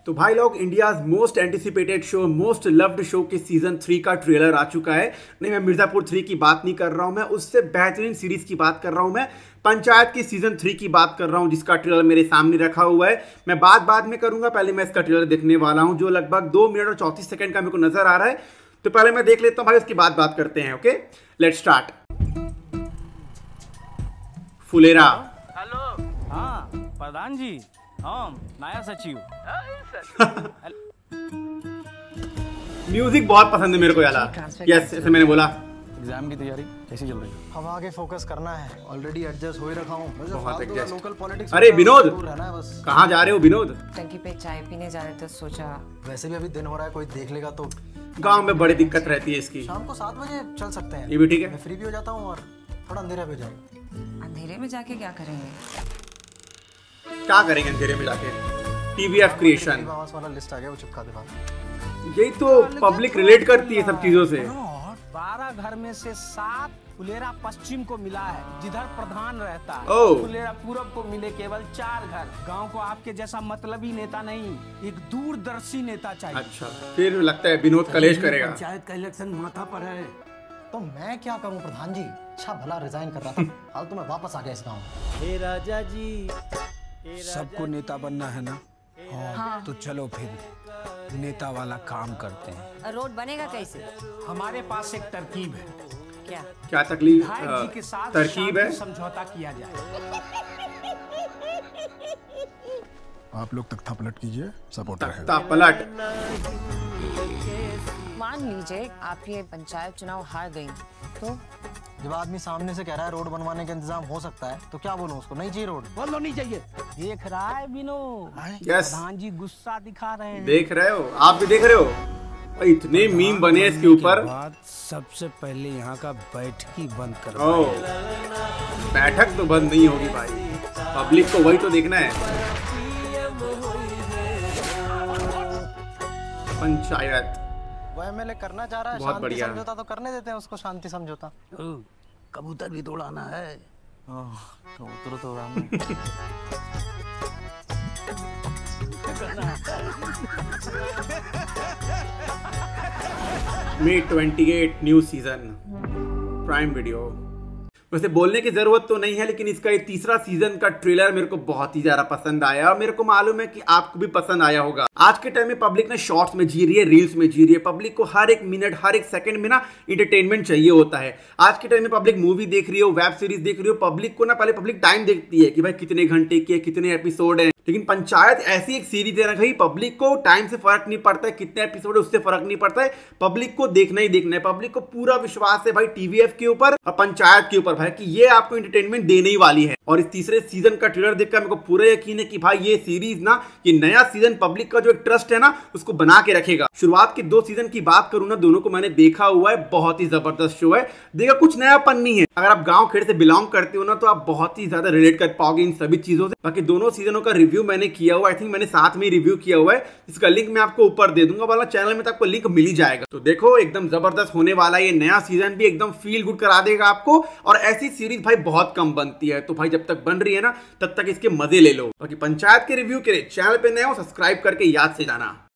तो भाई लोग, India's most anticipated show, most loved show के सीजन 3 का ट्रेलर आ चुका है। नहीं, मैं मिर्जापुर 3 की बात नहीं कर रहा हूं, मैं उससे बेहतरीन सीरीज की बात कर रहा हूं। मैं पंचायत की सीजन 3 की बात कर रहा हूं, जिसका ट्रेलर मेरे सामने रखा हुआ है। मैं बाद में करूंगा, पहले मैं इसका ट्रेलर देखने वाला हूं, जो लगभग 2 मिनट और 34 सेकंड का मेरे को नजर आ रहा है। तो पहले मैं देख लेता हूं भाई, उसकी बात करते हैं। Okay, let's start. Phulera. Hello. हाँ प्रधान जी, हम नया सचिव। म्यूजिक बहुत पसंद है मेरे को यार। यस, ऐसे मैंने बोला। एग्जाम की तैयारी कैसी चल रही है? हम आगे फोकस करना है, ऑलरेडी एडजस्ट हो ही रखा हूँ। बहुत एडजस्ट। Local politics. अरे विनोद, बस कहाँ जा रहे हो विनोद? टंकी पे चाय पीने जा रहे थे, सोचा वैसे भी अभी दिन हो रहा है, कोई देख लेगा तो। गांव में बड़ी दिक्कत रहती है इसकी। शाम को 7 बजे चल सकते हैं। ये भी ठीक है। मैं फ्री भी हो जाता हूँ और थोड़ा अंधेरा भी हो जाएगा। अंधेरे में जाके क्या करेंगे? क्या करेंगे अंधेरे में जाके? टीवीएफ क्रिएशन वाला लिस्ट आ गया, वो चिपका दे बात। यही तो पब्लिक रिलेट करती है सब चीजों से। 12 घर में से 7 फुलेरा पश्चिम को मिला है, जिधर प्रधान रहता है। ओह। फुलेरा पूरब को मिले केवल 4 घर। गांव को आपके जैसा मतलबी नेता नहीं, एक दूरदर्शी नेता चाहिए। अच्छा, फिर लगता है विनोद कलेश करेगा। पंचायत का इलेक्शन माथा पर है। तो मैं क्या करूं प्रधान जी? अच्छा भला रिजाइन कर रहा था, हाल तो मैं वापस आ गया इस गाँव। हे राजा जी, सबको नेता बनना है ना? हाँ। तो चलो फिर नेता वाला काम करते हैं। रोड बनेगा कैसे? हमारे पास एक तरकीब है। क्या? क्या तकलीफ विधायक जी के साथ तरकीब है? शांति समझौता किया जाए। आप लोग तख्ता पलट कीजिए, सपोर्टर है। तख्ता पलट। मान लीजिए आप ये पंचायत चुनाव हार गई, तो जब आदमी सामने से कह रहा है रोड बनवाने का इंतजाम हो सकता है, तो क्या बोलूं उसको? नहीं चाहिए रोड? बोलो नहीं चाहिए। देख रहा है विनोद, यस, प्रधान जी गुस्सा दिखा रहे हैं। देख रहे हो, आप भी देख रहे हो। इतने मीम बने इसके ऊपर। बाद सबसे पहले यहाँ का बैठकी बंद कर। बैठक तो बंद नहीं होगी भाई, पब्लिक को वही तो देखना है। पंचायत वो एमएलए करना चाह रहा है बहुत शांति बढ़िया। समझौता, तो करने देते हैं उसको शांति समझौता। कबूतर भी दौड़ाना है। कबूतर तो उड़ाना। May 28 new season, prime video. वैसे बोलने की जरूरत तो नहीं है, लेकिन इसका ये तीसरा सीजन का ट्रेलर मेरे को बहुत ही ज्यादा पसंद आया, और मेरे को मालूम है कि आपको भी पसंद आया होगा। आज के टाइम में पब्लिक ना शॉर्ट्स में जी रही है, रील्स में जी रही है। पब्लिक को हर एक मिनट, हर एक सेकंड में ना इंटरटेनमेंट चाहिए होता है। आज के टाइम में पब्लिक मूवी देख रही हो, वेब सीरीज देख रही हो, पब्लिक को ना पहले पब्लिक टाइम देखती है कि भाई कितने घंटे की है, कितने एपिसोड है। लेकिन पंचायत ऐसी एक सीरीज है ना भाई, पब्लिक को टाइम से फर्क नहीं पड़ता है, कितने एपिसोड है उससे फर्क नहीं पड़ता है। पब्लिक को देखना ही देखना है। पब्लिक को पूरा विश्वास है भाई टीवीएफ के ऊपर और पंचायत के ऊपर भाई, कि ये आपको एंटरटेनमेंट देने ही वाली है। और इस तीसरे सीजन का ट्रेलर देखकर मेरे को पूरा यकीन है कि भाई ये सीरीज ना, ये नया सीजन पब्लिक का जो एक ट्रस्ट है ना, उसको बना के रखेगा। शुरुआत के 2 सीजन की बात करूं ना, दोनों को मैंने देखा हुआ है, बहुत ही जबरदस्त शो है। देखा, कुछ नयापन नहीं है। अगर आप गांव खेड़ से बिलोंग करते हो ना, तो आप बहुत ही ज्यादा रिलेट कर पाओगे इन सभी चीजों से। बाकी दोनों सीजनों का रिव्यू मैंने किया हुआ, आई थिंक मैंने साथ में रिव्यू किया हुआ है। इसका लिंक मैं आपको ऊपर दे दूंगा, वाला चैनल में तो आपको लिंक मिल ही जाएगा। तो देखो, एकदम जबरदस्त होने वाला है ये नया सीजन भी, एकदम फील गुड करा देगा आपको। और ऐसी सीरीज भाई बहुत कम बनती है, तो भाई जब तक बन रही है ना, तब तक इसके मजे ले लो। बाकी पंचायत के रिव्यू के लिए चैनल पे नए हो, सब्सक्राइब करके याद से जाना।